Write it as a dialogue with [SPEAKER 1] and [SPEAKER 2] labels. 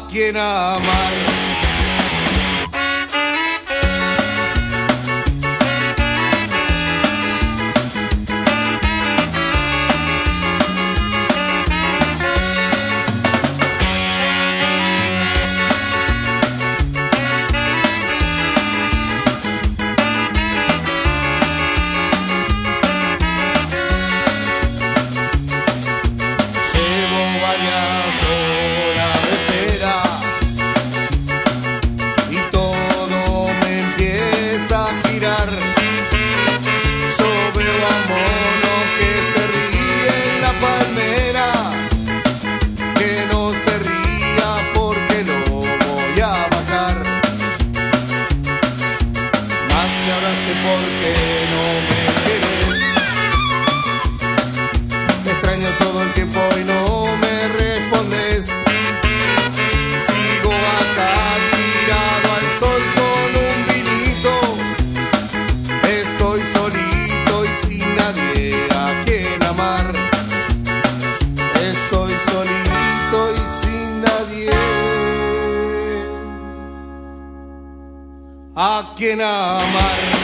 [SPEAKER 1] quien amar.
[SPEAKER 2] ¿Por qué no me querés? Te extraño todo el tiempo y no me respondes. Sigo acá tirado al sol con un vinito. Estoy solito y sin nadie a quien amar. Estoy solito y sin nadie a quien amar.